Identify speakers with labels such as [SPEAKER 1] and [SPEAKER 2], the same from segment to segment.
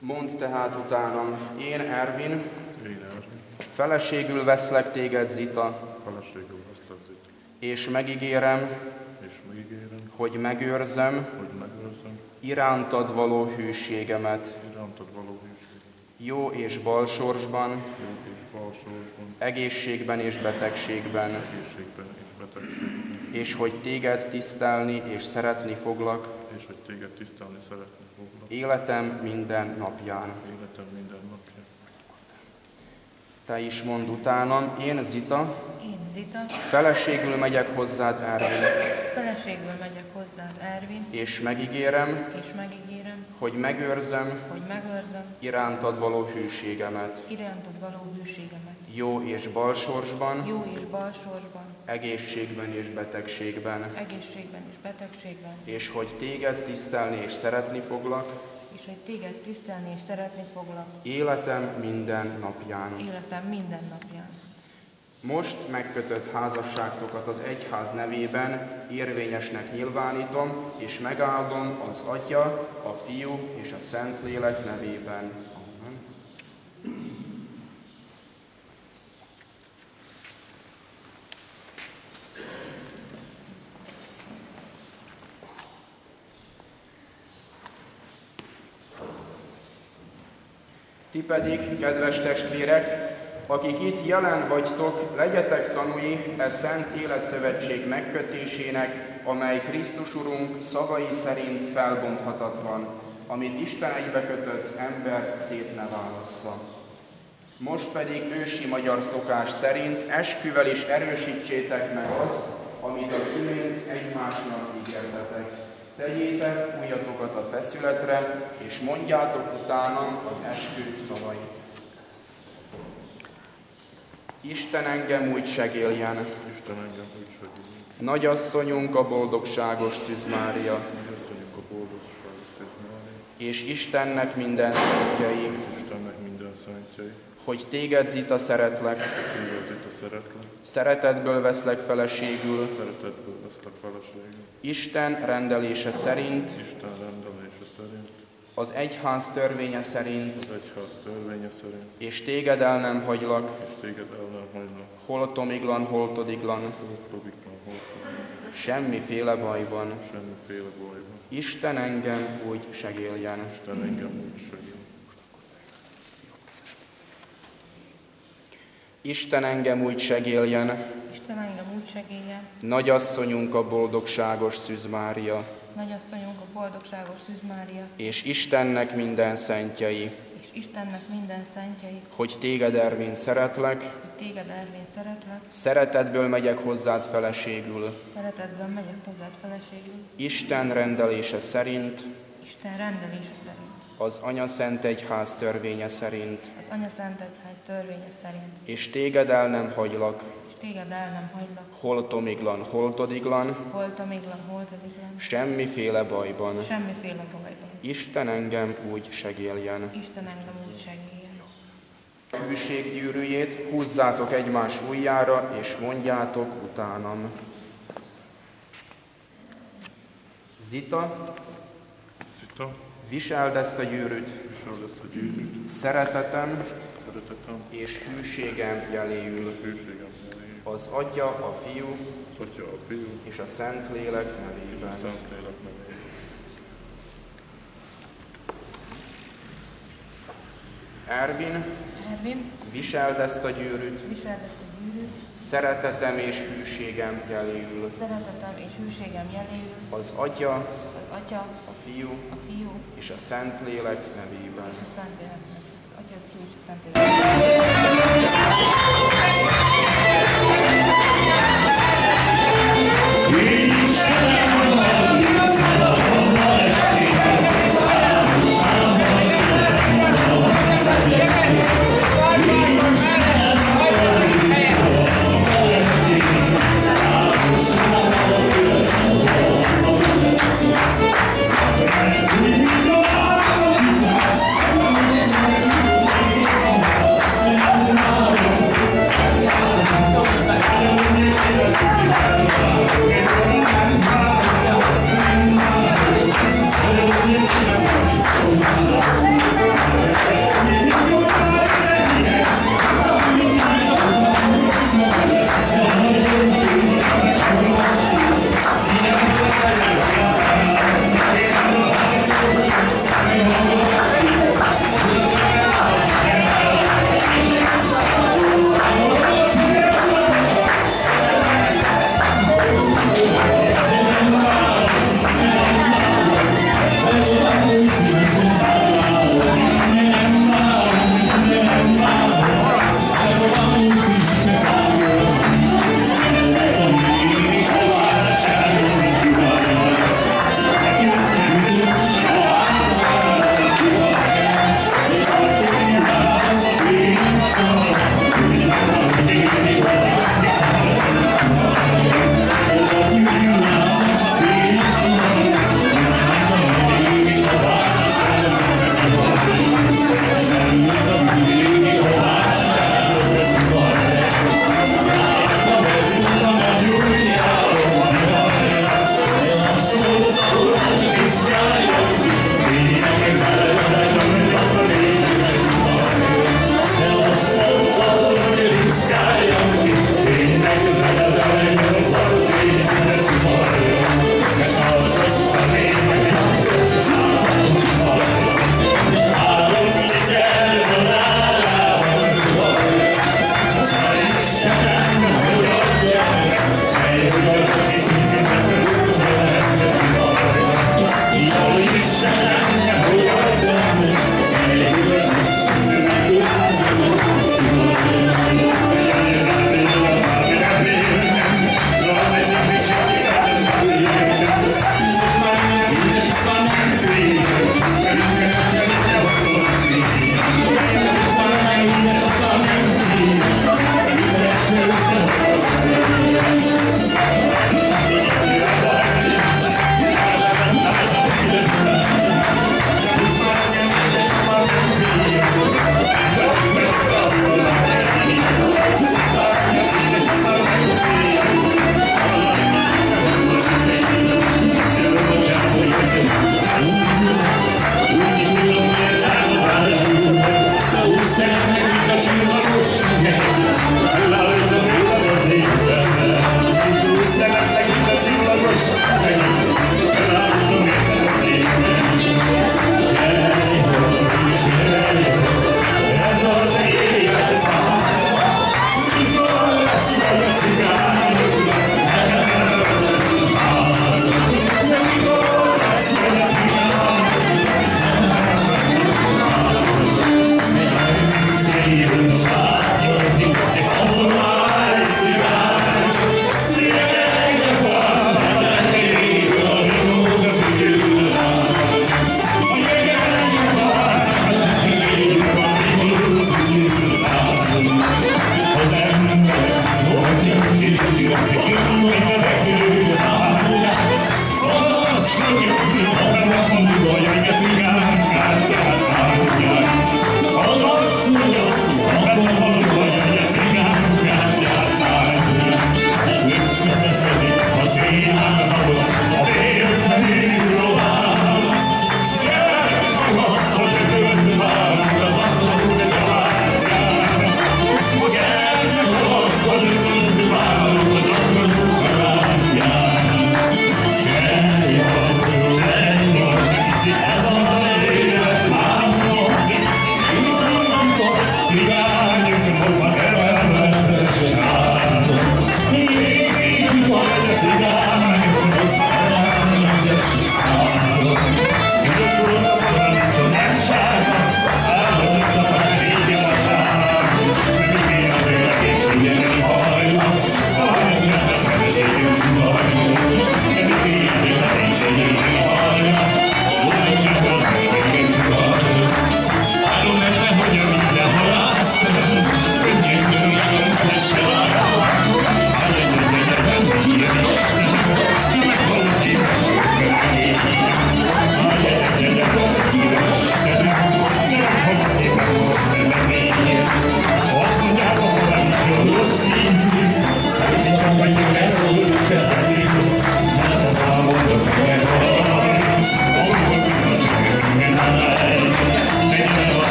[SPEAKER 1] Mondd tehát utánam, én Ervin, feleségül veszlek téged, Zita, és megígérem, hogy megőrzöm irántad való hűségemet, jó és bal sorsban, egészségben és betegségben, és hogy téged tisztelni és szeretni foglak, életem minden napján. Te is mondd utánam, én Zita, feleségül megyek hozzád, Ervin, és megígérem, hogy megőrzöm irántad való hűségemet, jó és bal sorsban, egészségben és betegségben, és hogy téged tisztelni és szeretni foglak, életem minden napján. Most megkötött házasságtokat az egyház nevében érvényesnek nyilvánítom, és megáldom az Atya, a Fiú és a Szentlélek nevében. Amen. Ti pedig, kedves testvérek, akik itt jelen vagytok, legyetek tanúi e szent életszövetség megkötésének, amely Krisztus Urunk szavai szerint felbonthatatlan, amit Isten egybekötött, ember szét ne válassza. Most pedig ősi magyar szokás szerint esküvel is erősítsétek meg azt, amit az imént egymásnak ígértetek. Tegyétek ujjatokat a feszületre, és mondjátok utánam az eskü szavait. Isten engem úgy segéljen, Nagyasszonyunk a boldogságos Szűz Mária, és Istennek minden szentjei, hogy téged, Zita, szeretlek, szeretetből veszlek feleségül, Isten rendelése szerint, az egyház törvénye szerint, és téged el nem hagylak, holtomiglan, holtodiglan, semmiféle bajban. Isten engem úgy segéljen. Isten engem úgy segéljen. Nagyasszonyunk a boldogságos Szűz Mária, és Istennek minden szentjei, hogy téged, Ervin, szeretlek, szeretetből megyek hozzád feleségül, Isten rendelése szerint, az Anya Szent Egyház törvénye szerint, és téged el nem hagylak, holtomiglan, holtodiglan, semmiféle bajban. Isten engem úgy segéljen. A hűség gyűrűjét húzzátok egymás ujjára, és mondjátok utánam. Zita, viseld ezt a gyűrűt, szeretetem és hűségem jeléül, az Atya, a Fiú és a Szentlélek nevében. Ervin, viseld ezt a gyűrűt, szeretetem és hűségem jeléül, az Atya, a Fiú és a Szentlélek nevében.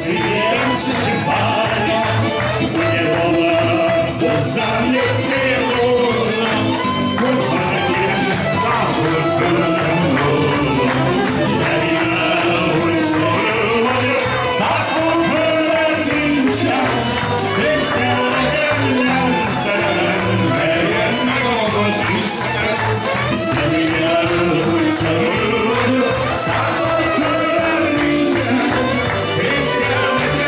[SPEAKER 2] Cristiano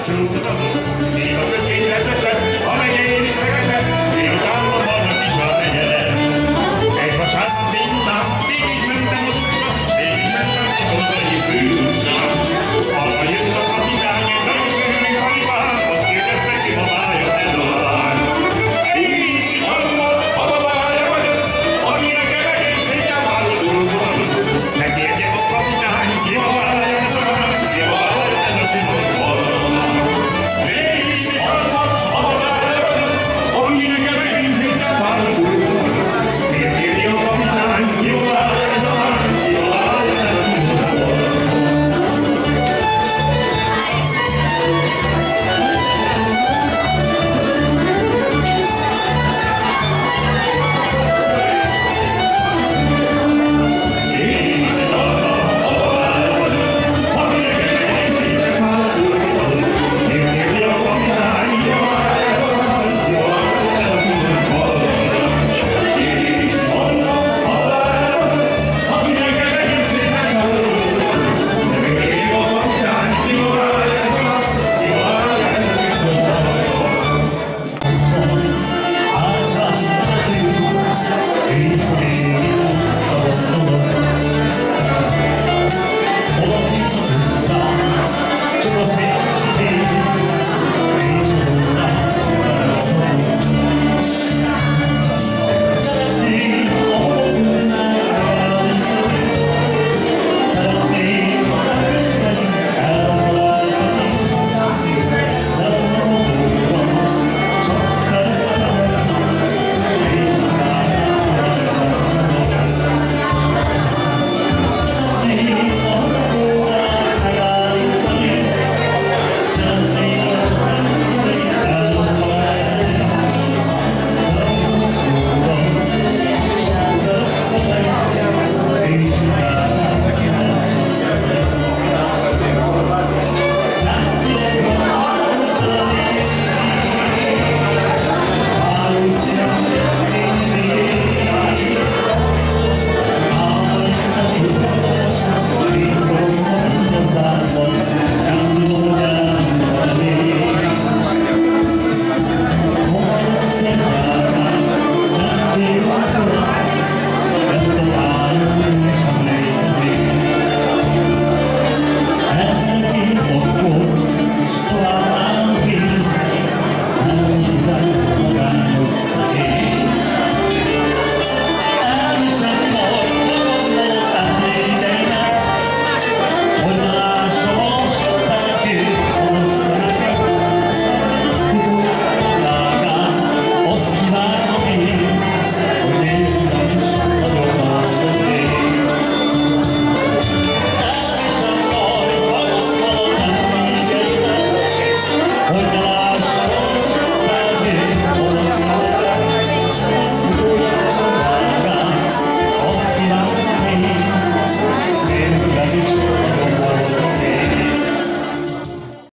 [SPEAKER 2] Thank you.